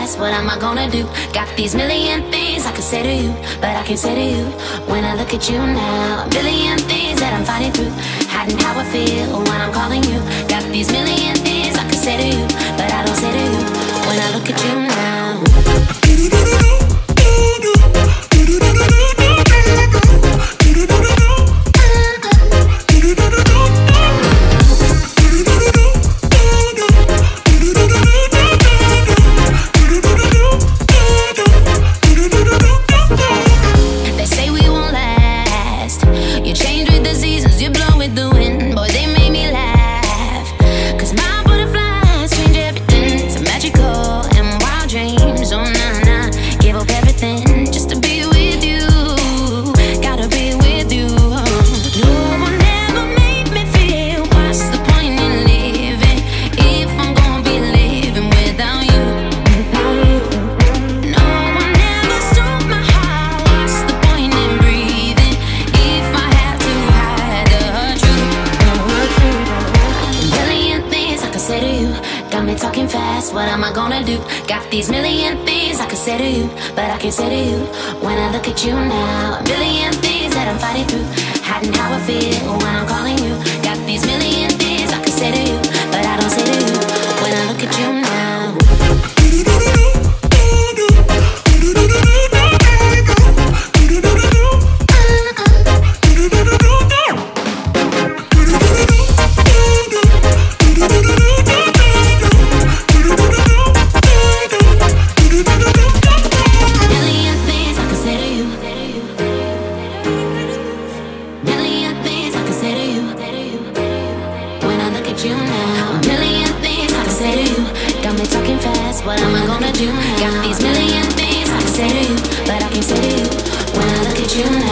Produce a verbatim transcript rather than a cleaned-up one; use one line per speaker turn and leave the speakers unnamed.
fast, what am I gonna do? Got these million things I could say to you, but I can't say to you when I look at you now. A million things that I'm fighting through, hiding how I feel when I'm calling you. Got these million things I could say to you, but I don't say to you when I look at you now. What am I gonna do? Got these million things I could say to you, but I can't say to you when I look at you now. A million things that I'm fighting through, hiding how I feel when I'm calling you. Got these million things I could say to you, but I don't say to you when I look at you now. What am I gonna do? Got these million things I can say to you, but I can't say to you when I look at you now.